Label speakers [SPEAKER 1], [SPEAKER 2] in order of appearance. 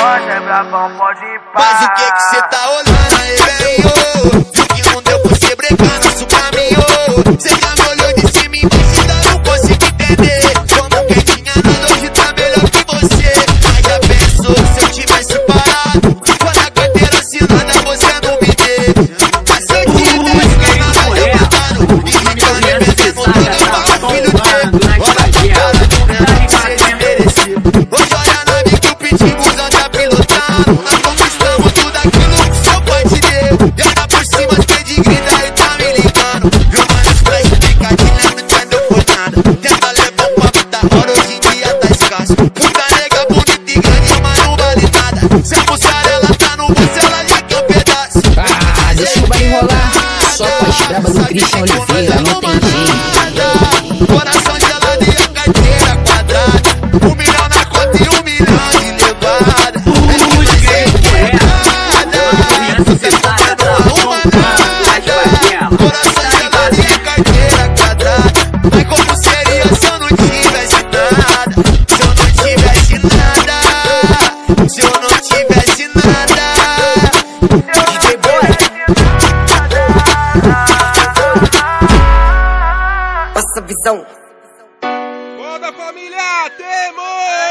[SPEAKER 1] gosta, é brabão, pode ir pá.
[SPEAKER 2] Mas o que cê tá olhando aí, velho? Viu que não deu pra cê brecar nosso caminho. Cê já me olhou de cima e embaixo, ainda não consigo entender. Como quem tinha nada hoje tá melhor que você. Mas já pensou se eu tivesse parado? Quando a carteira assinada você não me deu. Mas se eu tivesse ganhado, eu matando. E ficando e metendo toda pau, filho teu. Olha a cara do menor que cê desmereceu. Hoje olha na nave que o pitbull anda pilotando. Nós conquistamos tudo aquilo que seu pai te deu. E ainda por cima as pedigrida e tá me ligando. Viu, mano, os flash picadinha não entendeu por nada. Tenta levar um papo da hora, hoje em dia tá escasso. Puta nega bonita e grande, mas não vale nada. Se a mussarela tá no bolso, ela já quer um pedaço.
[SPEAKER 3] Ah, deixa o baile rolar. Só com as brabas do Christian Oliveira, não tem jeito.
[SPEAKER 2] Coração gelado e a carteira quadrada. 1 milhão na conta e 1 milhão de levada. Você tá fazendo uma nada. Coração gelado e a carteira quadrada. Mas como seria se eu não tivesse nada? Se eu não tivesse nada. Se eu não tivesse nada. DJ Boy.
[SPEAKER 4] Passa visão.
[SPEAKER 5] Toda família, temos!